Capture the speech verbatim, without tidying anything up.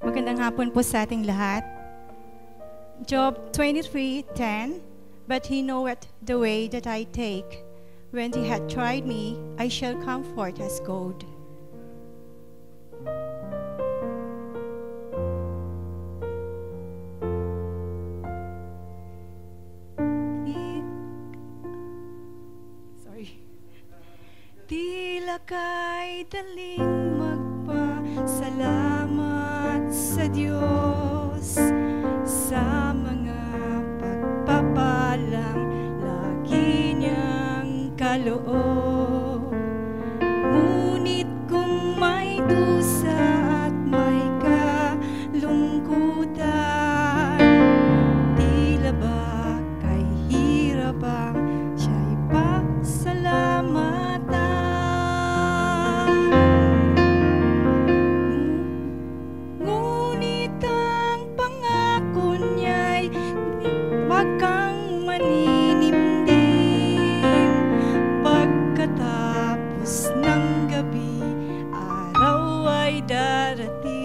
Magandang hapon po sa ating lahat. Job twenty-three ten, but he knoweth the way that I take. When he had tried me, I shall come forth as gold. Sorry. Tila kay daling magpasalamat sa Diyos sa mga pagpapalang lagi niyang kaloob. Ngunit kung may dusa at may kalungkutan, tila ba kay hirap ang siya'y pasalamatan. Ngunit ang pangako niya'y wag kang maninimdim. Pagkatapos ng gabi, araw ay darating.